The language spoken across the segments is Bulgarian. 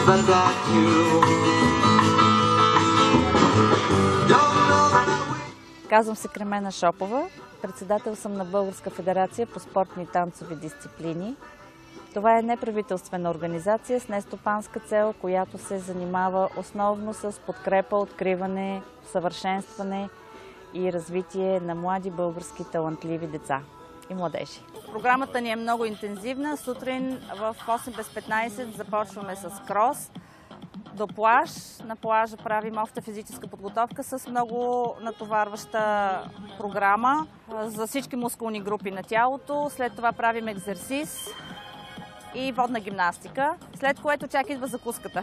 but that you don't know that we... Казвам се Кремена Шопова, председател съм на Българска федерация по спортни танцови дисциплини. Това е неправителствена организация с нестопанска цел, която се занимава основно с подкрепа, откриване, съвършенстване и развитие на млади български талантливи деца и младежи. Програмата ни е много интензивна. Сутрин в 8 без 15 започваме с крос до плаж. На плажа правим обща физическа подготовка с много натоварваща програма за всички мускулни групи на тялото. След това правим екзерсис и водна гимнастика, след което чак идва закуската.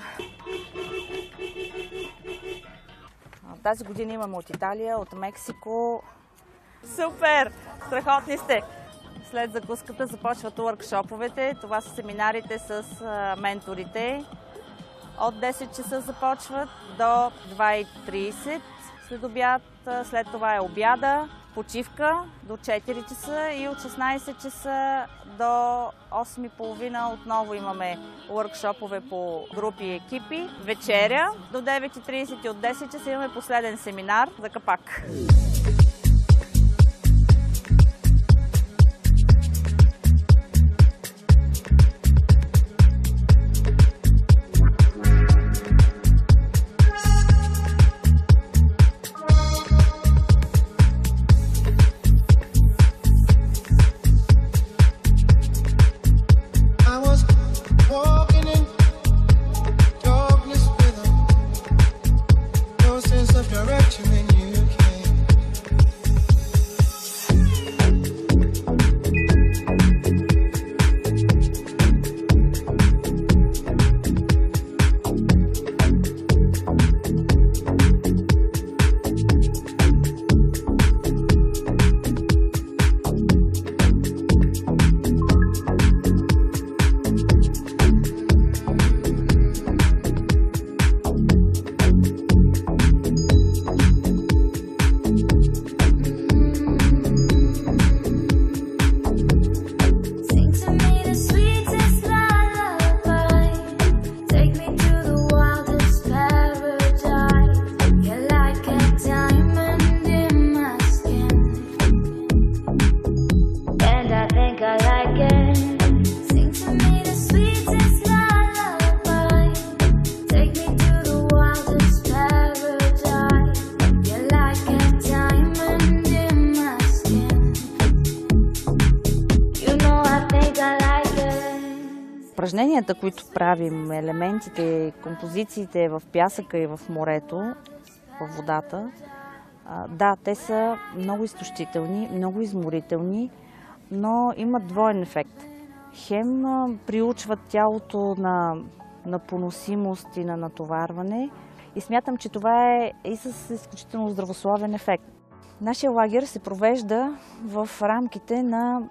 Тази година имаме от Италия, от Мексико. Супер! Страхотни сте! След закуската започват уъркшоповете. Това са семинарите с менторите. От 10 часа започват до 2:30 след обяд. След това е обяда, почивка до 4 часа и от 16 часа до 8:30 отново имаме уъркшопове по групи и екипи. Вечеря до 9:30 и от 10 часа имаме последен семинар за капак. Упражненията, които правим, елементите, композициите в пясъка и в морето, в водата, да, те са много изтощителни, много изморителни, но имат двоен ефект. Хем приучват тялото на поносимост и на натоварване и смятам, че това е и с изключително здравословен ефект. Нашия лагер се провежда в рамките на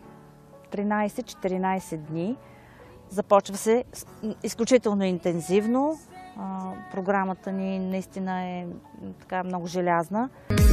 13-14 дни. Започва се изключително интензивно. Програмата ни наистина е така много желязна.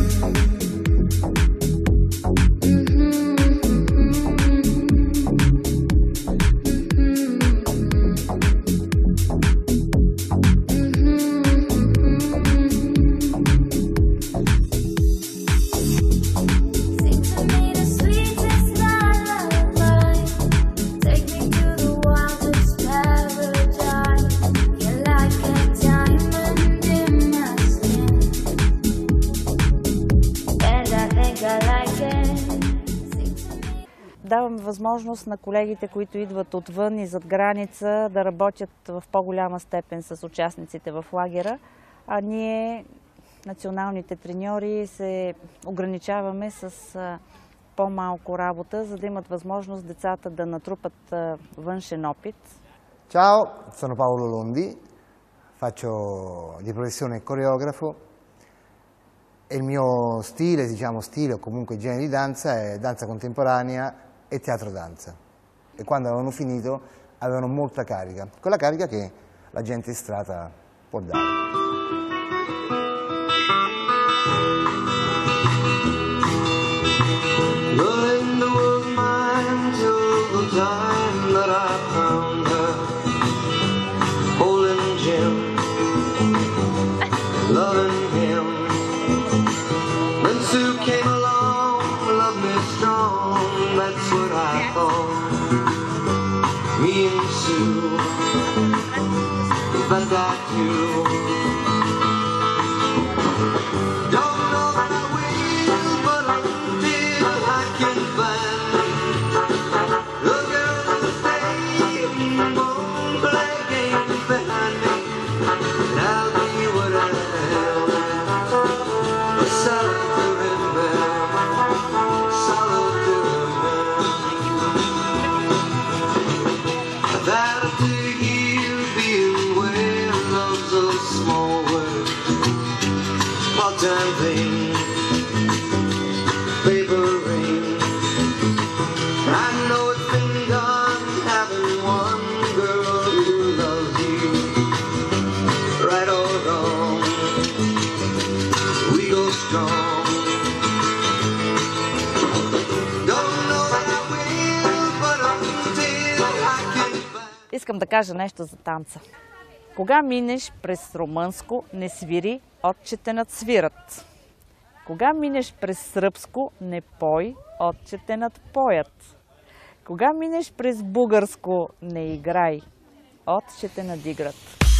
Даваме възможност на колегите, които идват отвън и зад граница, да работят в по-голяма степен с участниците в лагера, а ние, националните треньори, се ограничаваме с по-малко работа, за да имат възможност децата да натрупат външен опит. Ciao, sono Paolo Londi, faccio di professione coreografo e il mio stile, diciamo stile o comunque genere di danza è danza contemporanea e teatro danza. E quando avevano finito avevano molta carica, quella carica che la gente in strada può dare. Time that I found her, holding if I got you. Don't know that I will, but until I can find the girl that'll stay won't play games behind me, and I'll be what I am, a solid to remember, solid to remember. That after years being where love's a small word, small-time thing, paper ring. I know it's been gone having one girl who loves you, right or wrong, we go strong. Don't know that I will, but until I can find. Искам да кажа нещо за танца. Кога минеш през румънско, не свири, отчете надсвират. Кога минеш през сръбско, не пой, отчете надпоят. Кога минеш през бугарско, не играй, отчете надиграт.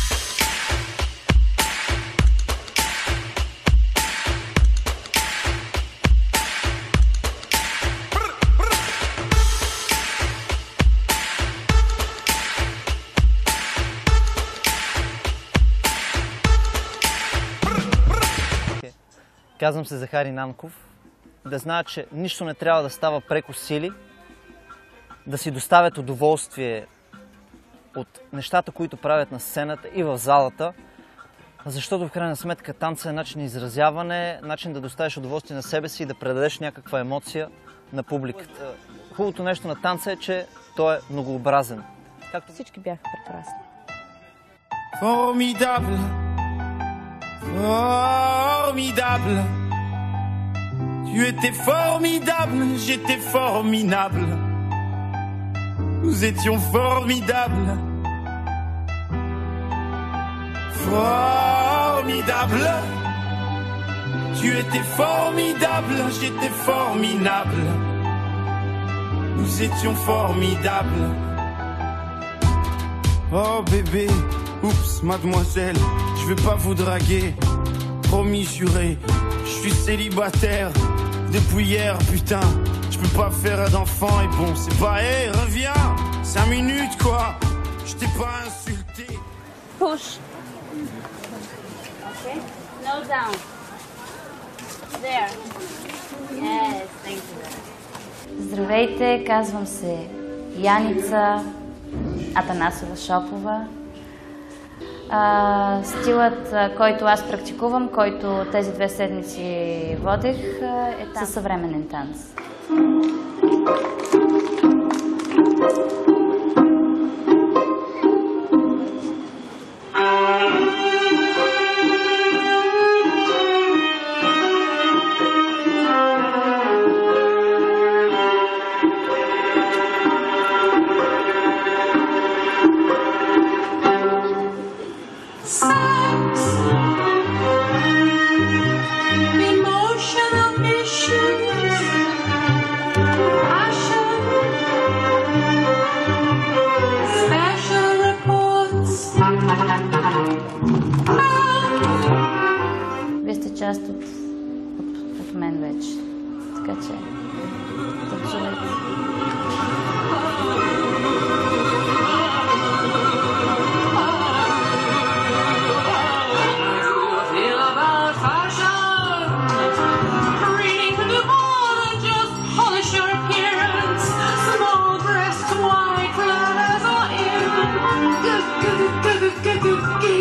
Казвам се Захари Нанков. Да знаят, че нищо не трябва да става преко сили, да си доставят удоволствие от нещата, които правят на сцената и в залата, защото в крайна сметка танца е начин на изразяване, начин да доставиш удоволствие на себе си и да предадеш някаква емоция на публиката. Хубавото нещо на танца е, че той е многообразен. Както всички бяха прекрасни. Formidable, formidable. Tu étais formidable, j'étais formidable. Nous étions formidables. Formidable. Tu étais formidable, j'étais formidable. Nous étions formidables. Oh bébé, oups, mademoiselle, je vais pas vous draguer. Promis, juré, je suis célibataire depuis hier, putain. Je peux pas faire d'enfant et bon, c'est pas, hé, reviens, 5 minutes quoi. Je t'ai pas insulté. Push. Okay. No down. There. Yes, thank you. Здравейте, казвам се Яница Атанасова-Шопова. Стилът, който аз практикувам, който тези 2 седмици водех, е със съвременен танц. Вие сте част от мен вече, така че танцувайте. Good.